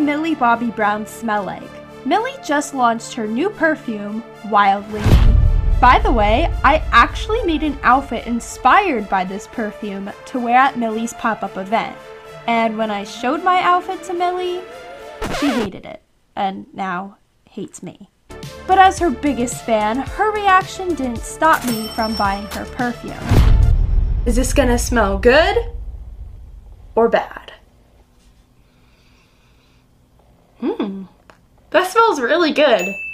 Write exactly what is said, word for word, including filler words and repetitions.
Millie Bobby Brown smell like? Millie just launched her new perfume, Wild Lady. By the way, I actually made an outfit inspired by this perfume to wear at Millie's pop-up event. And when I showed my outfit to Millie, she hated it, and now hates me. But as her biggest fan, her reaction didn't stop me from buying her perfume. Is this gonna smell good or bad? Hmm, that smells really good.